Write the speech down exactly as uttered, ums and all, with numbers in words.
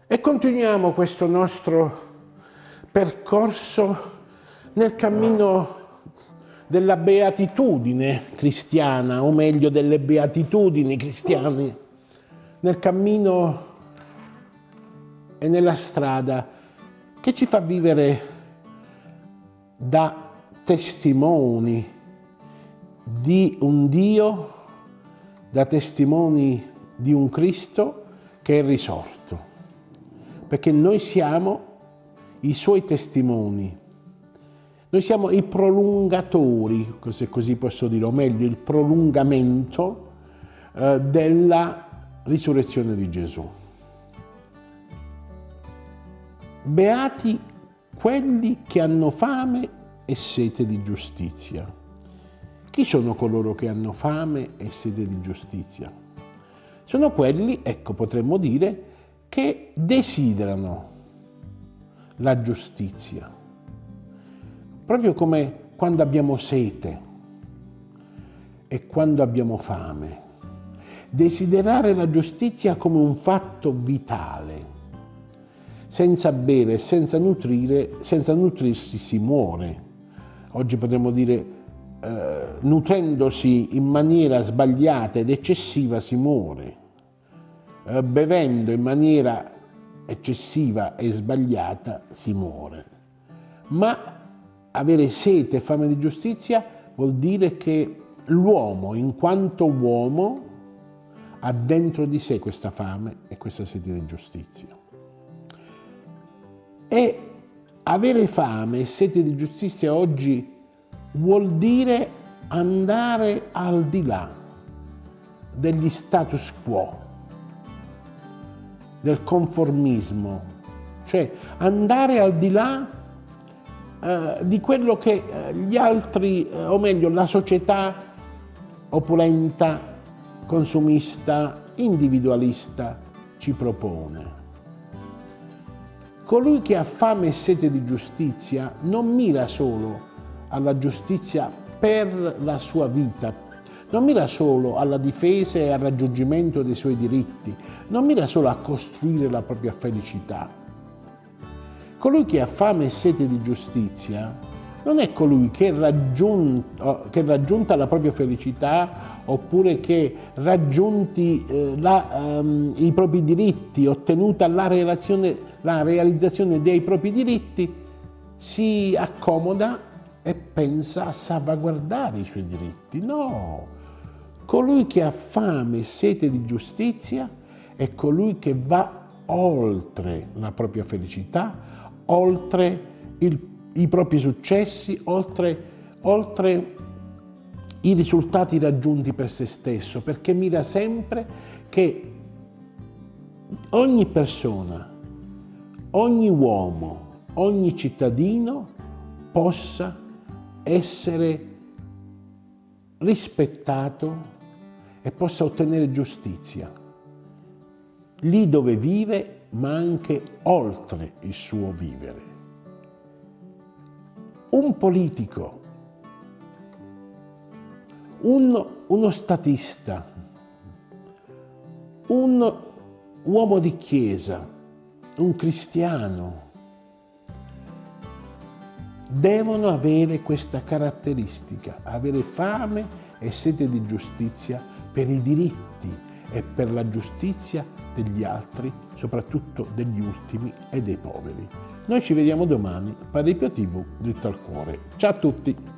E continuiamo questo nostro percorso nel cammino della beatitudine cristiana, o meglio delle beatitudini cristiane, nel cammino e nella strada che ci fa vivere da testimoni di un Dio, da testimoni di un Cristo che è risorto. Perché noi siamo i Suoi testimoni, noi siamo i prolungatori, se così posso dire, o meglio il prolungamento eh, della risurrezione di Gesù. Beati quelli che hanno fame e sete di giustizia. Chi sono coloro che hanno fame e sete di giustizia? Sono quelli, ecco, potremmo dire, che desiderano la giustizia. Proprio come quando abbiamo sete e quando abbiamo fame. Desiderare la giustizia come un fatto vitale. Senza bere e senza nutrire, senza nutrirsi si muore. Oggi potremmo dire, eh, nutrendosi in maniera sbagliata ed eccessiva si muore. Eh, bevendo in maniera eccessiva e sbagliata si muore. Ma avere sete e fame di giustizia vuol dire che l'uomo, in quanto uomo, ha dentro di sé questa fame e questa sete di giustizia. E avere fame e sete di giustizia oggi vuol dire andare al di là degli status quo, del conformismo, cioè andare al di là eh, di quello che eh, gli altri, eh, o meglio la società opulenta, consumista, individualista ci propone. Colui che ha fame e sete di giustizia non mira solo alla giustizia per la sua vita, non mira solo alla difesa e al raggiungimento dei suoi diritti, non mira solo a costruire la propria felicità. Colui che ha fame e sete di giustizia non è colui che, raggiunta, che raggiunta la propria felicità oppure che raggiunti eh, la, um, i propri diritti, ottenuta la, la realizzazione dei propri diritti, si accomoda e pensa a salvaguardare i suoi diritti. No! Colui che ha fame e sete di giustizia è colui che va oltre la propria felicità, oltre il, i propri successi, oltre, oltre i risultati raggiunti per se stesso, perché mira sempre che ogni persona, ogni uomo, ogni cittadino possa essere rispettato e possa ottenere giustizia, lì dove vive, ma anche oltre il suo vivere. Un politico, un, uno statista, un uomo di chiesa, un cristiano, devono avere questa caratteristica, avere fame e sete di giustizia per i diritti e per la giustizia degli altri, soprattutto degli ultimi e dei poveri. Noi ci vediamo domani, Padre Pio tivù, dritto al cuore. Ciao a tutti!